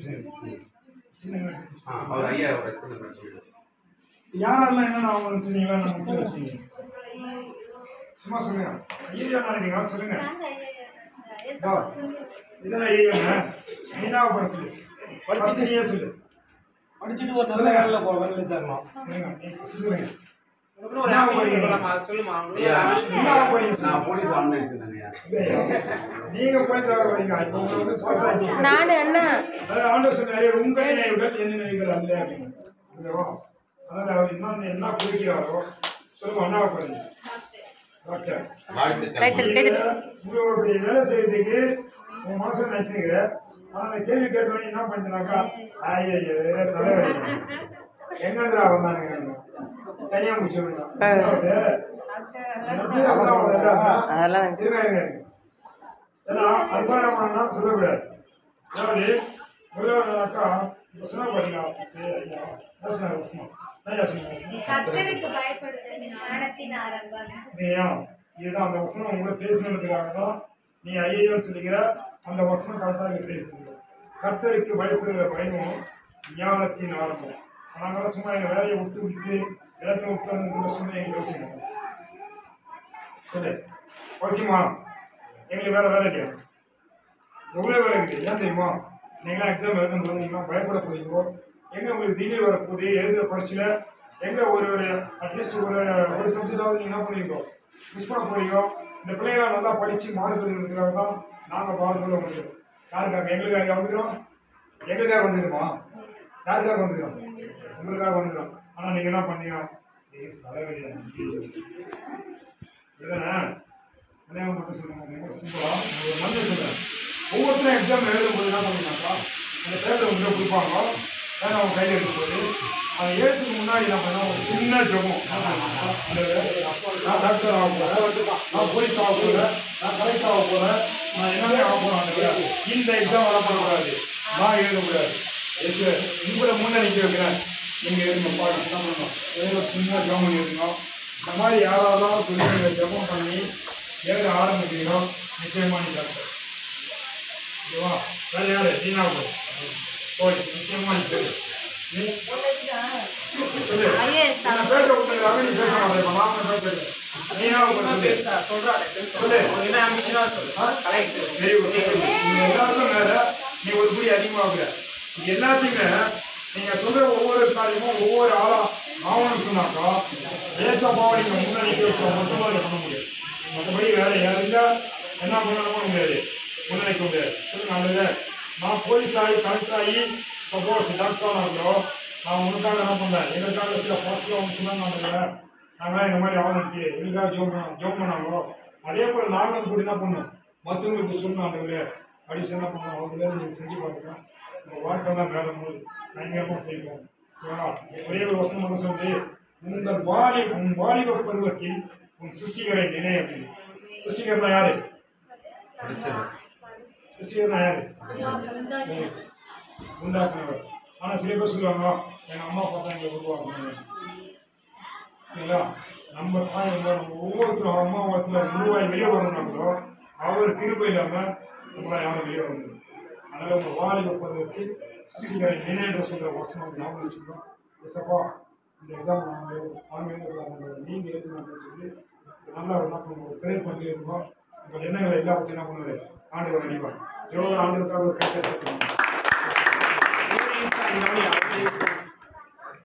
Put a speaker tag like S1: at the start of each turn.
S1: அவர் ஐயா சொல்லுங்க.
S2: யாரெல்லாம் என்னென்ன அவங்க வச்சுருந்தீங்களா நான் முடிச்சு வச்சுங்க சும்மா சொல்லுங்க. ஐயா நினைக்கிறீங்களா சொல்லுங்க. இதெல்லாம் ஐயாங்க நீனாவை பட சொல்லு. படிச்சுட்டு நீயே சொல்லு. படிச்சுட்டு ஒரு நல்ல வேலையில் வேலையில் தரணும். சொல்லுங்க. நீங்க போய் வரீங்க.
S3: நானு அண்ணா
S2: ஆண்டவர் சொன்னாரு உங்களை விட என்ன நினைக்கிற அல்ல அப்படின்னு. அதாவது அவர் இன்னொன்று என்ன குறிக்கிறாரோ சொல்லுங்க. அண்ணாவை பாருங்க. உங்களுடைய வேலை செய்யறதுக்கு உங்க மனசுல நினைச்சுக்கிற. ஆனா அந்த கேள்வி கேட்டவனே என்ன பண்ணினாக்கா ஐயோ தலைவலி எங்கந்திரா வந்தானுங்க சரியா முடிச்சு ஏன்னா அல்பாரமானா சொல்லக்கூடாது. அதாவது முதலாவதாக்கா சொன்னா பாத்தீங்களா இதுதான் அந்த வசனம் உங்களை பேசினதுக்காக தான் நீ ஐயோ சொல்லிக்கிற. அந்த வசனம் கரெக்டாக இங்கே பேசுறீங்க. கர்த்தருக்கு பயப்படுகிற பயமும் ஞானத்தின் ஆரம்பம். நாங்களாம் சும்மா எங்கள் வேலையை விட்டு எல்லாத்தையும் விட்டு சொன்ன எங்களுக்கு யோசிக்கணும். சொல்லு அவசியமா எங்களுக்கு வேற வேலை இல்லையா? எவ்வளோ வேலை இருக்குது. ஏன் தெரியுமா? நீங்களாம் எக்ஸாம் எழுதும்போது நீங்களாம் பயப்பட போறீங்களோ எங்கே உங்களுக்கு திடீர் வரப்போகுது எழுதுகிற பரீட்சையில் எங்கே ஒரு அட்லீஸ்ட் ஒரு சப்ஜெக்டாவது நீங்கள் என்ன பண்ணுவீங்க மிஸ் பண்ண போறீங்க. இந்த பிள்ளைங்களாம் நல்லா படித்து மாறுதலுக்காக தான் நாங்கள் பாடுறதுல முடியும். யாருக்காக? எங்களுக்காக வந்துக்கிறோம். எங்களுக்காக வந்துடுமா? யாருக்காக வந்துக்கிறோம்? உங்களுக்காக வந்துக்கிறோம். ஆனால் நீங்கள் என்ன பண்ணீங்க? தலைவலி இதுதானே கல்யாணம் மட்டும் சொல்லுங்க. சிம்பிளா ஒரு நன்மை சொல்கிறேன். ஒவ்வொருத்தரும் எக்ஸாம் எழுதும்போது என்ன பண்ணீங்கன்னாக்கா அந்த பேப்பர் உங்களை கொடுப்பாங்க. வேறு அவங்க கையில் எடுக்கும்போது அதை எழுத்துக்கு முன்னாடி என்ன பண்ணோம் ஒரு சின்ன ஜபம். நான் டாக்டர் ஆக போகிறேன், நான் போலீஸ் ஆக போகிறேன், நான் கலெக்டர் ஆக போகிறேன், நான் எல்லாமே ஆக போகிறேன். இந்த எக்ஸாம் வரப்படக்கூடாது, நான் எழுதக்கூடாது. உங்களை முன்னணிக்க வைக்கிறேன். நீங்கள் எழுதுங்க பாடம் என்ன பண்ணணும். ஏதோ சின்ன ஜபம் எழுதணும். இந்த மாதிரி யாராவது சொல்லி ஜபம் பண்ணி எழுத ஆரம்பிக்கிறீங்களோ நிச்சயமாக நீ டாக்டர். ஓகேவா? வேறு யார்? நீனா போய் நிச்சயமாக நீ சொல்லு. நீ சொல்லு பேச கொடுத்துருக்காங்க. நீ பேச மாட்டேன். நீனா சொல்லு. எல்லாருக்கும் மேல நீ ஒரு புடி அதிகமாகுற. எல்லாத்தையுமே நீங்க சொல்ற ஒவ்வொரு காரியமும் ஒவ்வொரு ஆவணம் சொன்னாக்கா ஏசப்பாவை நீங்க முன்னாடி மொத்தமாக பண்ண முடியாது. மற்றபடி வேற யாருந்தா என்ன பண்ணணுமோ முடியாது, முன்னணிக்க முடியாது. சொல்லுங்க. நான் போலீஸ் ஆகி கலெக்டர் ஆகி சப்போஸ் டாக்டர் ஆகிறோம். நான் உனக்காக என்ன பண்ணேன், எங்களுக்காக சில பாசிட்டிவ் அவங்க சொன்னாங்க. நாங்கள் இந்த மாதிரி ஆகணுக்கு எங்களுக்காக ஜோம் பண்ணாங்களோ அதே போல் நாங்களும் கூட என்ன பண்ணோம் மற்றவங்களுக்கு சொன்னோம். அந்த அப்படி என்ன பண்ணோம் அவங்க நீங்கள் செஞ்சு பாருங்க. உங்கள் வாழ்க்கை தான் வேலை போது பயங்கரமாக செய்வோம். ஒரே ஒரு வசனம் மட்டும் சொல்லி உன் வாலிப பருவத்தில் உன் சிருஷ்டிகரை நினை அப்படின்னு. சிருஷ்டிகர்னா யாரு? சிருஷ்டிகர்னா யாரு? உண்டாக்குனவர். ஆனால் சில பேர் சொல்லுவாங்க எங்கள் அம்மா அப்பா தான் எங்களை உருவாக்கணும். சரிங்களா? நம்ம தாய் நம்ம ஒவ்வொருத்தரும் அம்மா ஒருத்தர் உருவாய் வெளியே வரணும்னா கூட அவர் கிருபை இல்லாமல் நம்மளால் யாரும் வெளியே வர முடியும். அதனால் உங்கள் வாலிப பருவத்தில் சிருஷ்டிகரை நினைன்ற சொல்கிற வசனம் ஞாபகம் வச்சுக்கணும். எசப்பா இந்த எக்ஸாம் நாங்கள் எழுதுறாங்க நீங்கள் எழுதுனாங்கன்னு சொல்லி நல்லா என்ன பண்ணுவோம் ப்ரேயர் பண்ணி இருக்கோம். உங்கள் எண்ணங்களை எல்லாத்தையும் என்ன பண்ணுவார் ஆண்டவர் அடிப்பார். எவ்வளோ ஆண்டுக்காக ஒரு கைத்தட்டு